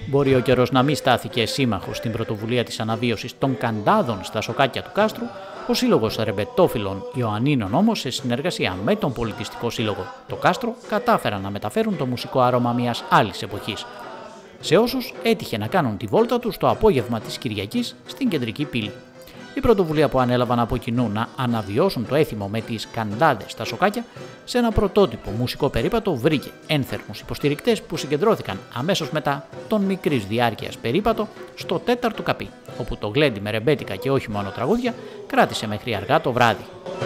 Μπορεί ο καιρός να μην στάθηκε σύμμαχος στην πρωτοβουλία της αναβίωσης των καντάδων στα σοκάκια του κάστρου, ο Σύλλογος Ρεμπετόφιλων Ιωαννίνων όμως, σε συνεργασία με τον Πολιτιστικό Σύλλογο το Κάστρο, κατάφεραν να μεταφέρουν το μουσικό άρωμα μιας άλλης εποχής σε όσους έτυχε να κάνουν τη βόλτα τους το απόγευμα της Κυριακής στην κεντρική πύλη. Η πρωτοβουλία που ανέλαβαν από κοινού να αναβιώσουν το έθιμο με τις καντάδες στα σοκάκια σε ένα πρωτότυπο μουσικό περίπατο βρήκε ένθερμους υποστηρικτές που συγκεντρώθηκαν αμέσως μετά τον μικρής διάρκειας περίπατο στο 4ο καπί, όπου το γλέντι με ρεμπέτικα και όχι μόνο τραγούδια κράτησε μέχρι αργά το βράδυ.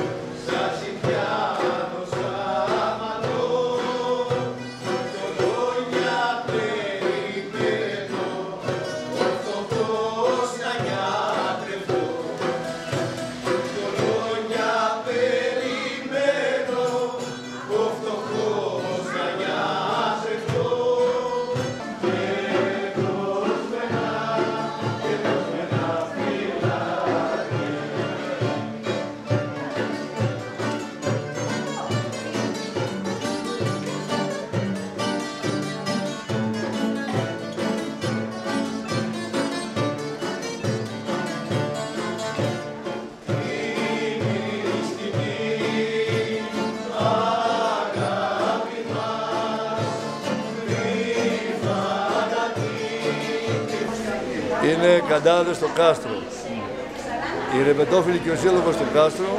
Είναι καντάδες στο κάστρο. Οι ρεμπετόφιλοι και ο Σύλλογος του Κάστρο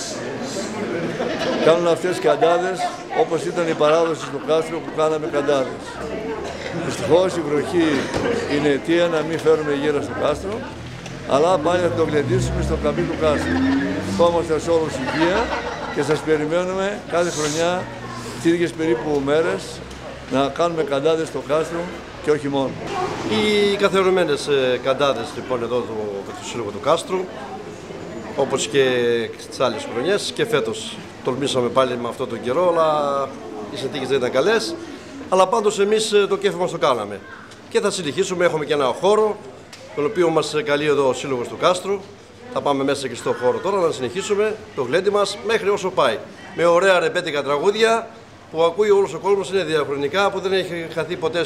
κάνουν αυτές τις καντάδες όπως ήταν η παράδοση στο κάστρο που κάναμε καντάδες. Δυστυχώς η βροχή είναι αιτία να μην φέρουμε γύρα στο κάστρο, αλλά πάλι θα το γλεντήσουμε στο καμπί του κάστρου. Ευχόμαστε σε όλους υγεία και σας περιμένουμε κάθε χρονιά τις ίδιες περίπου μέρες να κάνουμε καντάδες στο κάστρο και όχι μόνο. Οι καθιερωμένες καντάδες λοιπόν εδώ του Σύλλογου του Κάστρου, όπως και στις άλλες χρονιές και φέτος τολμήσαμε πάλι με αυτόν τον καιρό, αλλά οι συνθήκες δεν ήταν καλές, αλλά πάντως εμείς το κέφι μας το κάναμε και θα συνεχίσουμε. Έχουμε και ένα χώρο τον οποίο μας καλεί εδώ ο Σύλλογος του Κάστρου. Θα πάμε μέσα και στο χώρο τώρα να συνεχίσουμε το γλέντι μας μέχρι όσο πάει, με ωραία ρεμπέτικα τραγούδια που ακούει όλος ο κόσμος, είναι διαχρονικά, που δεν έχει χαθεί ποτέ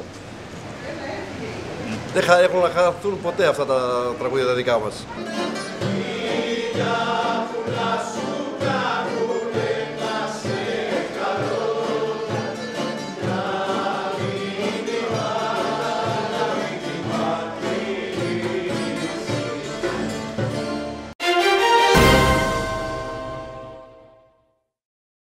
δεν έχουν να χαθούν ποτέ αυτά τα τραγούδια τα δικά μας.